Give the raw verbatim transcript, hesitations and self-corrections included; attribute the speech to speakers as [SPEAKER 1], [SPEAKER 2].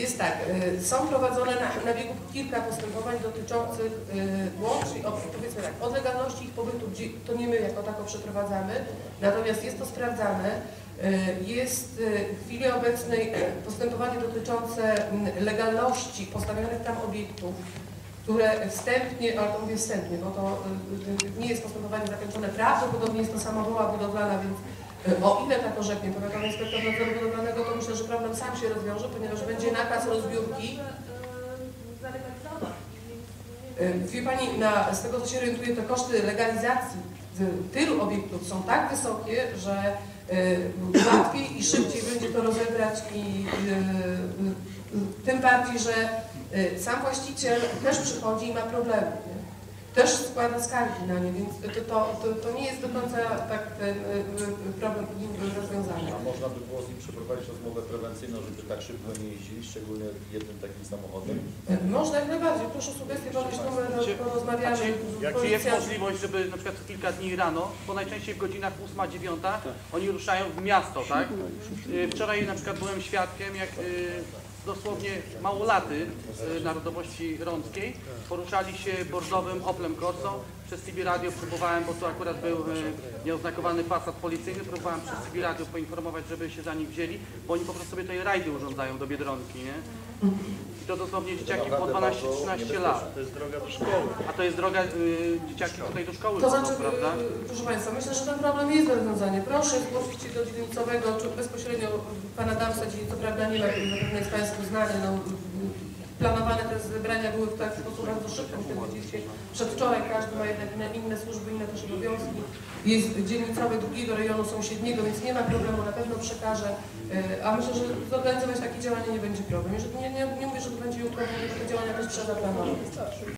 [SPEAKER 1] Jest tak, są prowadzone na, na biegu kilka postępowań dotyczących łącznie, powiedzmy tak, od legalności ich pobytu, gdzie to nie my jako tako przeprowadzamy, natomiast jest to sprawdzane. Jest w chwili obecnej postępowanie dotyczące legalności postawionych tam obiektów, które wstępnie, ale to mówię wstępnie, bo to nie jest postępowanie zakończone, prawdopodobnie jest to samowoła budowlana, więc o ile tak orzeknie powiatowy inspektor nadzoru budowlanego, to myślę, że problem sam się rozwiąże, ponieważ będzie nakaz rozbiórki. Wie Pani, na, z tego co się orientuję, to koszty legalizacji tylu obiektów są tak wysokie, że y, łatwiej i szybciej będzie to rozegrać i y, y, tym bardziej, że y, sam właściciel też przychodzi i ma problemy. Nie? Też składa skargi na nie, więc to, to, to, to nie jest do końca tak ten y, problem rozwiązany.
[SPEAKER 2] A można by było z nim przeprowadzić rozmowę prewencyjną, żeby tak szybko nie jeździli, szczególnie jednym takim samochodem?
[SPEAKER 1] Y, można jak najbardziej. Proszę sugestie, podać numer, porozmawiamy.
[SPEAKER 3] Czy jest możliwość, żeby na przykład kilka dni rano, bo najczęściej w godzinach ósma dziewiąta oni ruszają w miasto, tak? Y, wczoraj na przykład byłem świadkiem, jak y, dosłownie małolaty z narodowości rąckiej poruszali się bordowym Oplem Corsą. Przez C B Radio próbowałem, bo tu akurat był e, nieoznakowany Passat policyjny, próbowałem przez C B Radio poinformować, żeby się za nich wzięli, bo oni po prostu sobie tutaj rajdy urządzają do Biedronki, nie? I to dosłownie dzieciaki po dwanaście trzynaście lat.
[SPEAKER 4] To jest droga do szkoły.
[SPEAKER 3] A to jest droga, y, dzieciaki tutaj do szkoły
[SPEAKER 1] To
[SPEAKER 3] chodzą,
[SPEAKER 1] znaczy,
[SPEAKER 3] prawda?
[SPEAKER 1] proszę Państwa, myślę, że ten problem jest do rozwiązania. Proszę zgłosić się do dzielnicowego, czy bezpośrednio Pana Damsa, dzielnicy, co prawda nie ma, który zapewne jest Państwu znany. No, planowane te zebrania były w taki sposób bardzo szybko, wtedy widzieliście, przedwczoraj każdy ma jednak inne, inne służby, inne też obowiązki. Jest dzielnicowy drugiego rejonu sąsiedniego, więc nie ma problemu, na pewno przekażę. A myślę, że zorganizować takie działania nie będzie problem. Jeżeli nie, nie, nie mówię, że to będzie jutro, bo te działania też trzeba zaplanować.